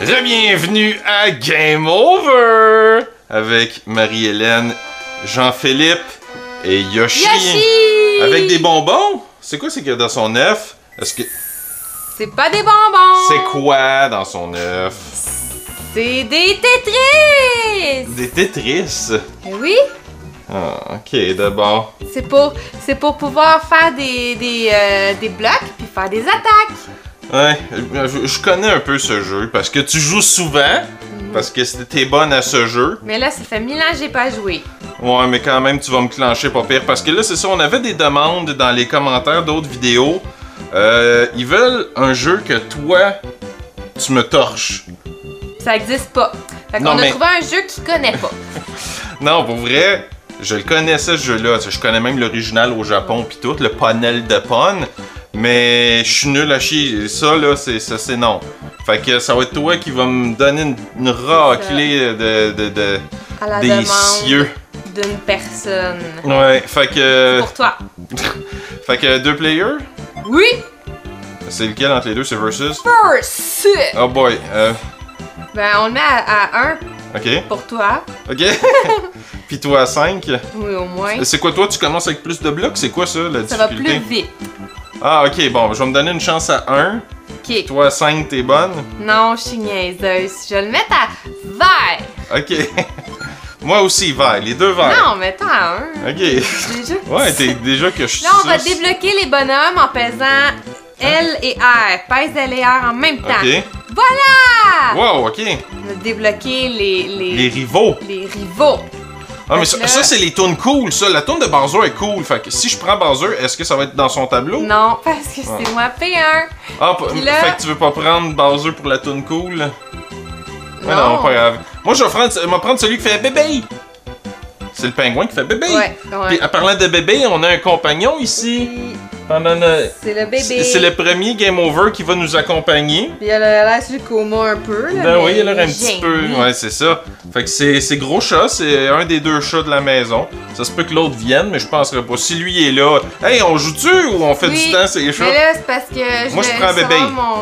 Bienvenue à Game Over avec Marie-Hélène, Jean-Philippe et Yoshi. Avec des bonbons. C'est quoi qu'il y a dans son œuf? Est-ce que... C'est pas des bonbons. C'est quoi dans son œuf? C'est des Tetris. Des Tetris? Oui. Ah, ok, d'abord. C'est pour pouvoir faire des blocs puis faire des attaques. Ouais, je connais un peu ce jeu parce que tu joues souvent, parce que t'es bonne à ce jeu. Mais là, ça fait 1000 ans que j'ai pas joué. Ouais, mais quand même, tu vas me clencher pas pire. Parce que là, c'est ça, on avait des demandes dans les commentaires d'autres vidéos. Ils veulent un jeu que toi, tu me torches. Ça existe pas. Fait qu'on a trouvé un jeu qu'ils connaissent pas. Non, pour vrai, je le connaissais ce jeu-là. Je connais même l'original au Japon pis tout, le Ponel de Pon. Mais je suis nul à chier. Ça, là, c'est non. Fait que ça va être toi qui va me donner une raclée à la des demande cieux. D'une personne. Ouais, fait que... Pour toi. Fait que 2 players? Oui! C'est lequel entre les deux? C'est versus? Versus! Oh boy. Ben, on le met à 1 Ok. pour toi. Ok. Puis toi à 5. Oui, au moins. C'est quoi toi? Tu commences avec plus de blocs? C'est quoi ça, la difficulté? Ça va plus vite. Ah, ok. Bon, je vais me donner une chance à 1. Ok. Toi à 5, t'es bonne? Non, je suis niaiseuse. Je vais le mettre à vert. Ok. Moi aussi, vert. Les deux verts. Non, mets-toi à 1. Ok. Déjà. Ouais, t'es déjà que je suis Là, on va débloquer les bonhommes en pesant L et R. Pèse L et R en même temps. Ok. Voilà! Wow, ok. On va débloquer Les rivaux. les rivaux. Ah, mais ça c'est les tunes cool, ça. La tune de Bowser est cool. Fait que si je prends Bowser, est-ce que ça va être dans son tableau? Non, parce que c'est moi P1. Ah, là... fait que tu veux pas prendre Bowser pour la tune cool? Mais Non. non, pas grave. Moi, je vais prendre celui qui fait bébé. C'est le pingouin qui fait bébé. Ouais. Puis, en parlant de bébé, on a un compagnon ici. C'est le bébé. C'est le premier Game Over qui va nous accompagner. Puis elle a l'air sur le coma un peu. Là, Ben oui, il a l'air un petit peu. Ouais, c'est ça. Fait que c'est gros chat, c'est un des 2 chats de la maison. Ça se peut que l'autre vienne, mais je penserais pas. Si lui est là, hey, on joue-tu ou on fait du temps, c'est les chats? Mais là, c'est parce que moi, je prends bébé.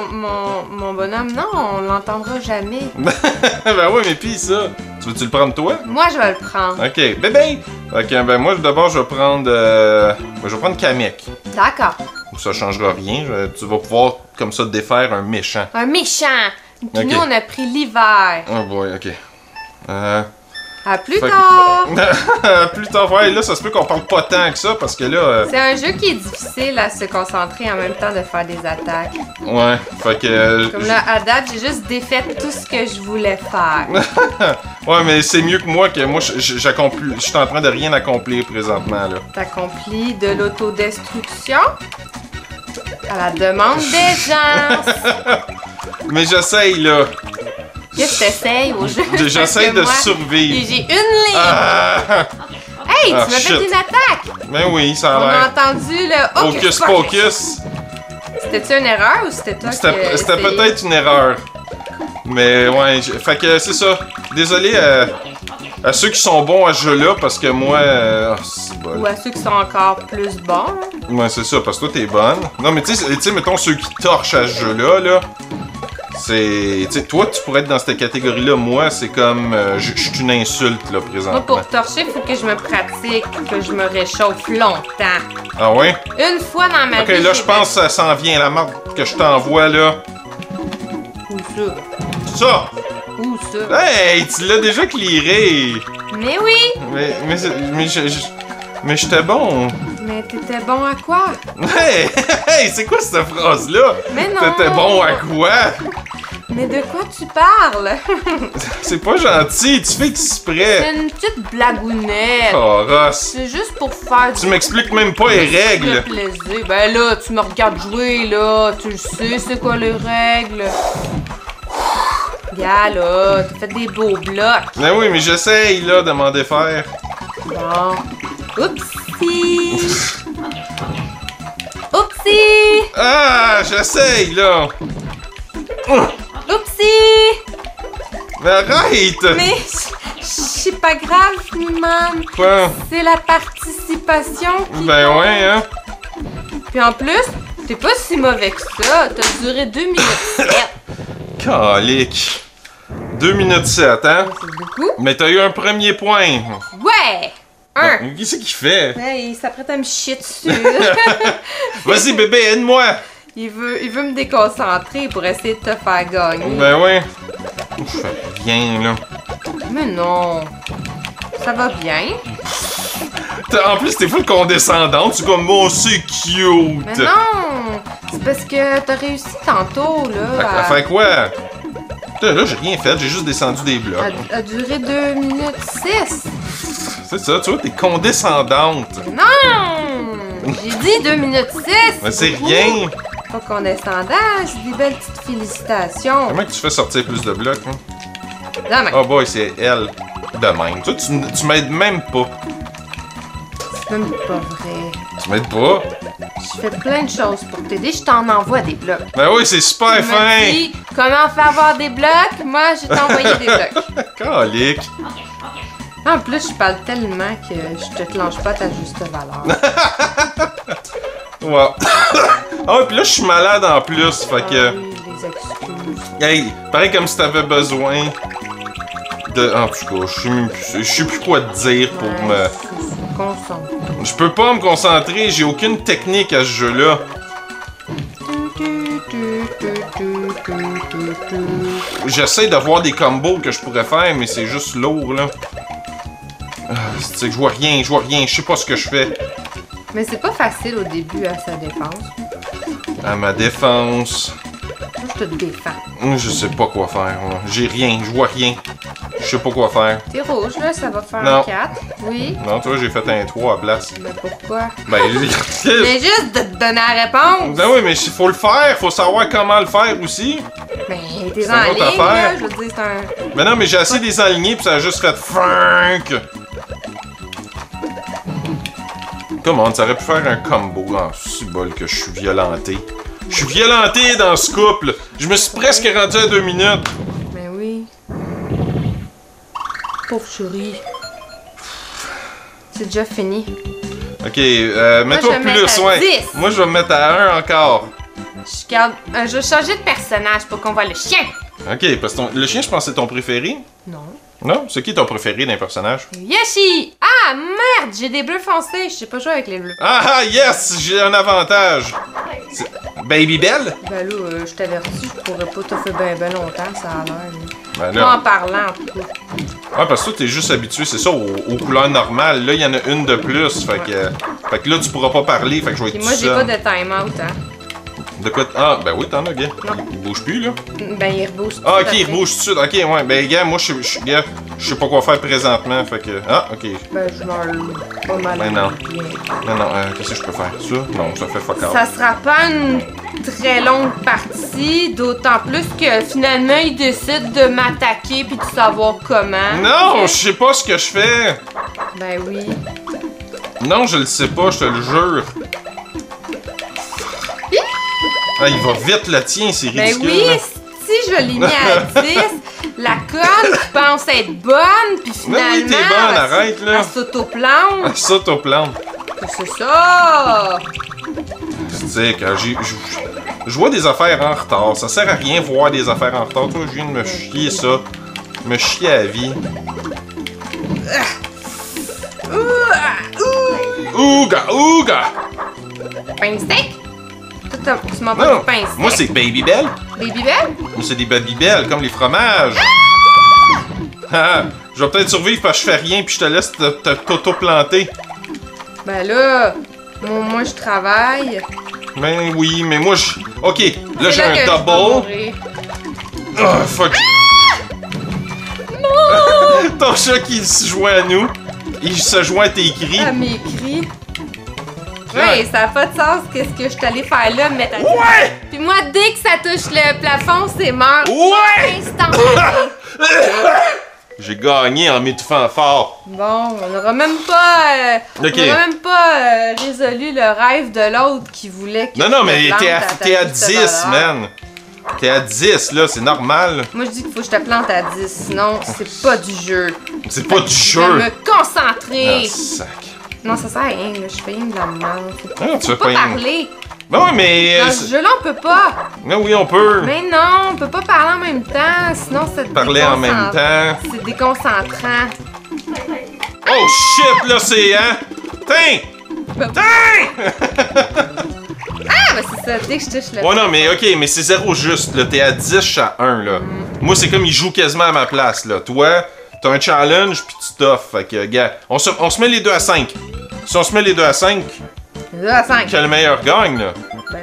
Mon bonhomme, non, on l'entendra jamais. Ben oui, mais pis ça. Tu veux-tu le prendre toi? Moi, je vais le prendre. Ok, bébé! Ok, ben moi, d'abord, je vais prendre. Je vais prendre Kamek. D'accord. Ça changera rien. Tu vas pouvoir, comme ça, défaire un méchant. Un méchant! Puis Ok. nous, on a pris l'hiver. Oh boy, ok. À plus Fait que- tard! Plus tard, ouais, là, ça se peut qu'on parle pas tant que ça parce que là. C'est un jeu qui est difficile à se concentrer en même temps de faire des attaques. Ouais, fait que. Comme là, à date, j'ai juste défait tout ce que je voulais faire. Ouais, mais c'est mieux que moi, j'accomplis. Je suis en train de rien accomplir présentement, là. T'accomplis de l'autodestruction à la demande des gens. Mais j'essaye, là. Qu'est-ce que t'essayes au jeu? J'essaye de survivre. J'ai une ligne. Ah! Hey, Ah, tu m'as shit. fait une attaque. Ben oui, ça On a a l'air. entendu le Hocus pocus. C'était-tu une erreur ou c'était toi qui C'était peut-être une erreur. Mais ouais, fait que c'est ça. Désolé à ceux qui sont bons à ce jeu-là parce que moi. C'est bon. Ou à ceux qui sont encore plus bons. Ouais, c'est ça, parce que toi t'es bonne. Non, mais tu sais, mettons ceux qui torchent à ce jeu-là, là. C'est. Tu sais, toi tu pourrais être dans cette catégorie-là. Moi, c'est comme. Je suis une insulte, là, Moi, présentement. pour torcher, il faut que je me pratique, que je me réchauffe longtemps. Ah ouais? Une fois dans ma Ok, vie. là, je pense que ça s'en vient, la marque que je t'envoie, là. Où ça? Ça! Où ça? Hey, tu l'as déjà clearé! Mais oui! Mais j'étais bon! Mais t'étais bon à quoi? Hey! Hey! C'est quoi cette phrase-là? Mais non! T'étais bon à quoi? Mais de quoi tu parles? C'est pas gentil, tu fais exprès! C'est une petite blagounette. Oh, Ross! C'est juste pour faire Tu m'expliques même pas les Le règles! plaisir. Ben là, tu me regardes jouer, là. Tu le sais, c'est quoi les règles? Gars, là, t'as fait des beaux blocs. Mais oui, mais j'essaye, là, de m'en défaire. Bon. Oupsie! Oupsie! Ah! J'essaye, là! Oupsie! Mais arrête! Mais c'est pas grave, man. Quoi? C'est la participation qui Ben compte. ouais, hein? Puis en plus, t'es pas si mauvais que ça. T'as duré 2 minutes 7. Calique! 2 minutes 7, hein? C'est beaucoup. Mais t'as eu un premier point. Ouais! Un. Bon, qu'est-ce qu'il fait? Ouais, il s'apprête à me chier dessus. Vas-y, bébé, aide-moi! il veut me déconcentrer pour essayer de te faire gagner. Ben ouais. Je fais rien, là. Mais non. Ça va bien. En plus, t'es full condescendante. Tu es comme, bon, c'est cute. Mais non! C'est parce que t'as réussi tantôt, là. À faire quoi? Putain, là, j'ai rien fait. J'ai juste descendu des blocs. À durer 2 minutes 6. C'est ça, tu vois, t'es condescendante. Non! J'ai dit 2 minutes 6. Mais c'est rien. Pas condescendant, c'est des belles petites félicitations. Comment que tu fais sortir plus de blocs, hein? Non, mais Oh boy, c'est elle. De même. Toi, tu m'aides même pas. c'est même pas vrai. Tu m'aides pas? Je fais plein de choses pour t'aider, je t'en envoie des blocs. Ben oui, c'est super Tu fin. me dis comment faire avoir des blocs, moi je vais t'envoyer des blocs. Calique. En plus, je parle tellement que je te clenche pas ta juste valeur. Ouais. Ah ouais, pis là, je suis malade en plus, fait que... Ah oui, les excuses. Hey, pareil comme si t'avais besoin de... En tout cas, je sais plus quoi te dire pour me... Concentre. Je peux pas me concentrer, j'ai aucune technique à ce jeu-là. J'essaie d'avoir des combos que je pourrais faire, mais c'est juste lourd, là. C'est que je vois rien, je sais pas ce que je fais. Mais c'est pas facile au début à sa défense. À ma défense... Moi, je te défends. Je sais pas quoi faire, moi. J'ai rien, je vois rien. Je sais pas quoi faire. T'es rouge, là, ça va faire Non. un 4. Oui. Non, toi, j'ai fait un 3 à place. Mais pourquoi? Ben, Mais juste de te donner la réponse! ben oui, mais il faut le faire, faut savoir comment le faire aussi. Mais t'es C'est en une autre ligne, affaire. là, je veux dire, c'est un... Mais non, mais j'ai assez désaligné pis ça a juste fait FUNK! Comment, ça aurait pu faire un combo. Ah, c'est bol que je suis violenté. Je suis violenté dans ce couple! Je me suis presque rendu à 2 minutes! Mais oui. Pauvre chérie. C'est déjà fini. Ok, mets-toi je vais plus mettre à soin. 10. Moi, je vais me mettre à 1 encore. Je vais changer de personnage pour qu'on voit le chien. Ok, parce que le chien, je pense que c'est ton préféré. Non. Non? C'est qui ton préféré d'un personnage? Yoshi! Ah, merde! J'ai des bleus foncés. Je sais pas jouer avec les bleus. Ah yes! J'ai un avantage! C'est- Baby Belle? Ben là, je t'avertis, je pourrais pas te faire ben longtemps, ça a l'air. Ben Pas en là. parlant, en tout cas. Ouais, parce que toi, t'es juste habitué, c'est ça, aux couleurs normales. Là, il y en a une de plus. Fait que là, tu pourras pas parler. Fait que je vais être Et tout moi, j'ai seul. pas de time-out, hein. De quoi? Ah, ben oui, t'en as, gars. Non. Il bouge plus, là. Ben, il rebouche. Ah, tout ok, à il fait. bouge tout de suite. Ok, ouais. Ben, gars, moi, gars, je sais pas quoi faire présentement. Fait que. Ah, ok. Ben, je meurs pas mal. Ben non. bien. Non, qu'est-ce que je peux faire? Ça? Non, ça fait fuck all. Ça sera pas une très longue partie, d'autant plus que finalement, il décide de m'attaquer puis de savoir comment. Non, je sais pas ce que je fais. Ben oui. Non, je le sais pas, je te le jure. Ah, il va vite le tien, c'est Ben ridicule. oui, là. si je l'ai mis à 10, la conne qui pense être bonne, puis Mais finalement, oui, t'es bonne, arrête, là. elle s'auto-plante. Ça, t'auto-plante. C'est ça! Tu sais, quand je vois des affaires en retard, ça sert à rien voir des affaires en retard. Toi, je viens de me chier ça. Me chier à la vie. Ouga, ouga! Pain steak? Tu m'as Non, pas dit pain steak? moi, c'est Baby Bell. Baby Bell? Moi, c'est des Baby Bell, comme les fromages. Ah! Je vais peut-être survivre parce que je fais rien puis je te laisse t'auto-planter. Ben là, moi je travaille. Ben oui, mais moi, je... Ok, là, C'est j'ai que un je vais double. mourir. Oh, fuck. Ton chat qui se joint à nous. Il se joint à tes cris. À mes cris. Ouais, ça n'a pas de sens qu'est-ce que je suis allée faire là, me mettre à Ouais! Puis moi, dès que ça touche le plafond, c'est mort. Ouais! Instantané. J'ai gagné en m'étouffant fort. Bon, on n'aura même pas, Ok. on n'aura même pas résolu le rêve de l'autre qui voulait que Non, non, je mais me plante t'es à ta juste 10, valeur. man. T'es à 10, là, c'est normal. Moi, je dis qu'il faut que je te plante à 10, sinon c'est pas du jeu. C'est pas du Je vais jeu. me concentrer. Ah, sac. Non, ça sert à rien, là, je fais rien de la merde. Ah, tu Faut fais pas pas rien. parler. Ben ouais, mais... Dans ce jeu-là, on peut pas. Mais oui, on peut. Mais non, on peut pas parler en même temps, sinon ça te Parler en même temps. C'est déconcentrant. Oh shit, là, c'est... Hein? Tiens! Tiens! Ah, ben c'est ça, dès que je touche le... Ouais, non, mais ok, mais c'est 0 juste, là. T'es à 10, je suis à 1, là. Moi, c'est comme il joue quasiment à ma place, là. Toi, t'as un challenge, puis tu t'offres. Fait que, gars, on se met les deux à 5. Si on se met les deux à 5, 2 à 5. quel meilleur gagne, là? Ben,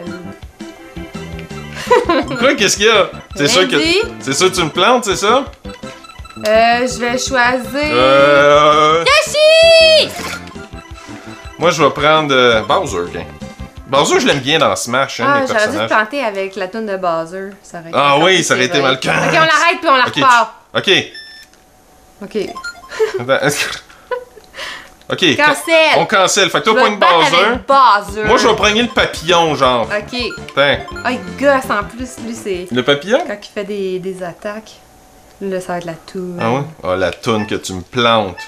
Quoi, qu'est-ce qu'il y a? C'est sûr que... dit. C'est sûr que tu me plantes, c'est ça? je vais choisir... Yoshi! Moi, je vais prendre Bowser, ok. Bowser, je l'aime bien dans Smash, hein, Ah, les j'aurais dû te personnages. planter avec la toune de Bowser. Ça aurait été Ah oui, parfait, ça aurait c'est été vrai. mal quand. Ok, on l'arrête puis on la Ok, repart. ok. Ok. Attends, est-ce que... Ok. Cancel. On cancelle. Fait que Je toi, vais pogne te battre Bowser. avec Bowser. Moi, je vais prendre le papillon, genre. Ok. Tiens. Ah, il gosse en plus, lui, c'est... Le papillon? Quand il fait des attaques. Là, ça va être la toune. Ah ouais? Ah, la toune que tu me plantes.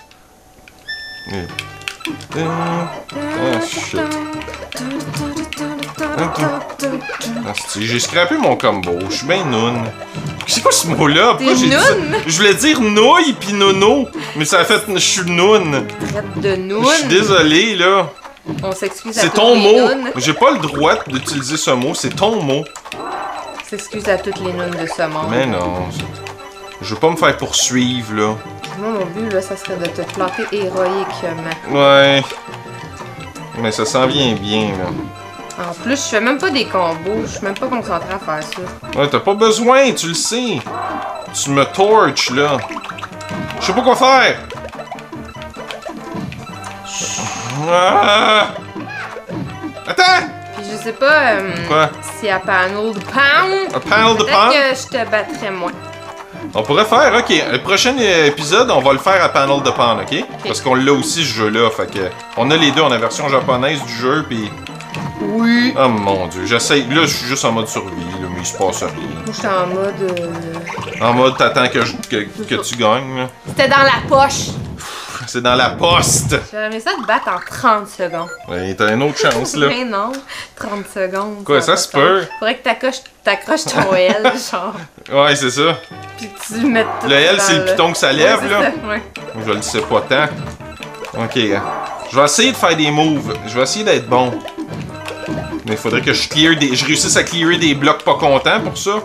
Oh shit. Ah, j'ai scrappé mon combo. Je suis bien noun. C'est quoi ce mot-là? Pourquoi T'es j'ai dit ça? noun? Je voulais dire nouille pis nono. Mais ça a fait je suis noun. Traite de noun. Je suis désolé, là. On s'excuse à C'est toutes ton les mot. nounes. J'ai pas le droit d'utiliser ce mot. C'est ton mot. On s'excuse à toutes les nounes de ce monde. Mais non. Je veux pas me faire poursuivre, là. Moi, mon but, là, ça serait de te planter héroïquement. Ouais. Mais ça s'en vient bien, là. En plus, je fais même pas des combos. Je suis même pas concentrée à faire ça. Ouais, t'as pas besoin, tu le sais. Tu me torches, là. Je sais pas quoi faire. Ah! Attends! Puis je sais pas Quoi? si à panel de pound, Un panel de peut-être pan? que je te battrais moins. On pourrait faire, ok. Le prochain épisode, on va le faire à panel de pan, ok? Parce qu'on l'a aussi, ce jeu-là. Fait que, on a les deux, on a la version japonaise du jeu, puis... Oui. Oh mon dieu, j'essaye. Là, je suis juste en mode survie, là, mais il se passe rien. Moi, j'étais en mode... En mode, t'attends que tu gagnes, là. C'était dans la poche. C'est dans la poste! J'aurais aimé ça te battre en 30 secondes. Ouais, t'as une autre chance, là. Mais non, 30 secondes. Quoi, ça a se pas de peut? sens. Faudrait que t'accroches ton L, genre. Ouais, c'est ça. Puis que tu mettes tout Le L, dans c'est le piton que ça lève, Ouais, là. c'est ça, ouais. Je le sais pas tant. Ok, hein. Je vais essayer de faire des moves. Je vais essayer d'être bon. Mais il faudrait que je réussisse à clearer des blocs pas contents pour ça.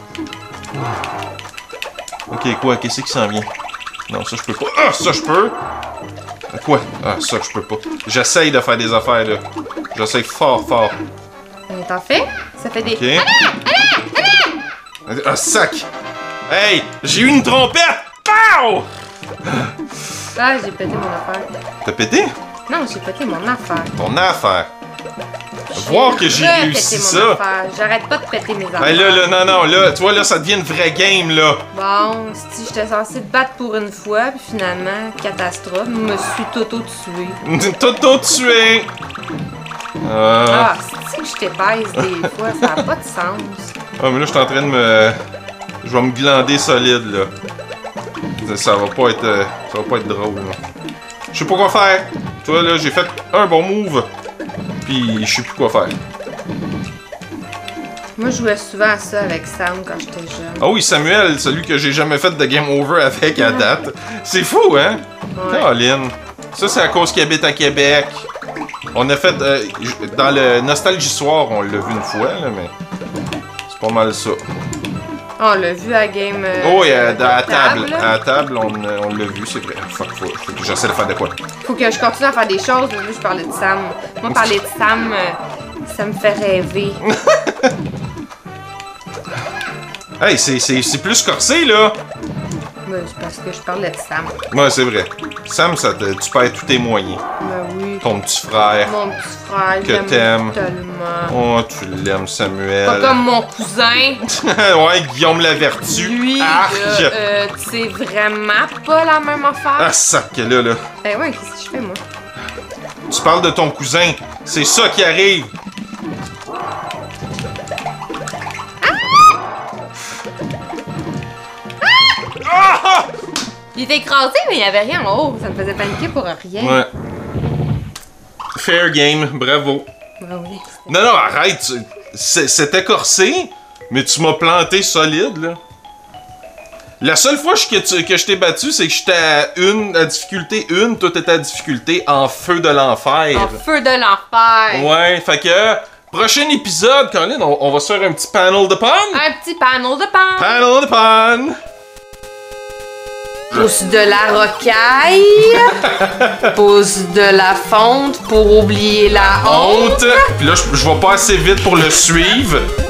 Ok, quoi? Qu'est-ce qui s'en vient? Non, ça je peux pas. Ah, ça je peux! Quoi? Ah, ça je peux pas. J'essaye de faire des affaires, là. J'essaye fort, fort. T'en fais? Ça fait des... Ok. Ah, sac! Hey! J'ai eu une trompette! Pow! Ah, j'ai pété mon affaire. T'as pété? Non, j'ai pété mon affaire. Ton affaire. Voir que j'ai Repété réussi mon ça. affaire. J'arrête pas de péter mes affaires. Ben là, non, là, tu vois, là, ça devient une vraie game, là. Bon, si j'étais censée te battre pour une fois, puis finalement, catastrophe, je me suis tué. Toto-tué! Ah, c'est que je t'épaisse des fois, ça a pas de sens. Ah, mais là, je suis en train de me... Je vais me glander solide, là. Ça va pas être drôle, là. Je sais pas quoi faire. Tu vois, là, j'ai fait un bon move. Puis, je sais plus quoi faire. Moi, je jouais souvent à ça avec Sam quand j'étais jeune. Ah oui, Samuel, celui que j'ai jamais fait de game over avec à date. C'est fou, hein? Ouais. Caroline. Ça, c'est à cause qu'il habite à Québec. On a fait... dans le Nostalgie Soir, on l'a vu une fois, là, mais... C'est pas mal ça. On l'a vu à game. Oh, et à la table. table. À la table, on l'a vu, c'est vrai. Fuck, faut que j'essaie de faire de quoi. Faut que je continue à faire des choses. Là, je parlais de Sam. Moi, parler de Sam, ça me fait rêver. Hey, c'est plus corsé, là! Ben, c'est parce que je parlais de Sam. Ouais, c'est vrai. Sam, tu perds tous tes moyens. Ben oui. Ton petit frère. Mon petit frère, Que je l'aime t'aimes. tellement. Oh, tu l'aimes, Samuel. Pas comme mon cousin. Ouais, Guillaume la Vertu. Lui, Arc! c'est vraiment pas la même affaire. Ah, sac, là, là. Ben ouais, qu'est-ce que je fais, moi? Tu parles de ton cousin. C'est ça qui arrive. Ah! Il était écrasé, mais il y avait rien en haut. Ça me faisait paniquer pour rien. Ouais. Fair game, bravo. Ben oui. Non, non, arrête. C'était corsé, mais tu m'as planté solide, là. La seule fois que je t'ai battu, c'est que j'étais à difficulté 1, toi t'étais à difficulté en feu de l'enfer. En feu de l'enfer. Ouais, fait que, prochain épisode, Colin, on va se faire un petit panel de pan. Un petit panel de pan. Panel de pan. Pousse de la rocaille. Pousse de la fonte pour oublier la honte. Puis là, je vais pas assez vite pour le suivre.